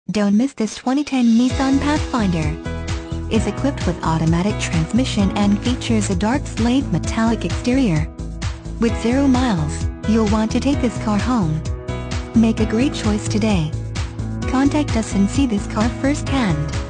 Don't miss this 2010 Nissan Pathfinder. Is equipped with automatic transmission and features a dark slate metallic exterior. With 0 miles, you'll want to take this car home. Make a great choice today. Contact us and see this car firsthand.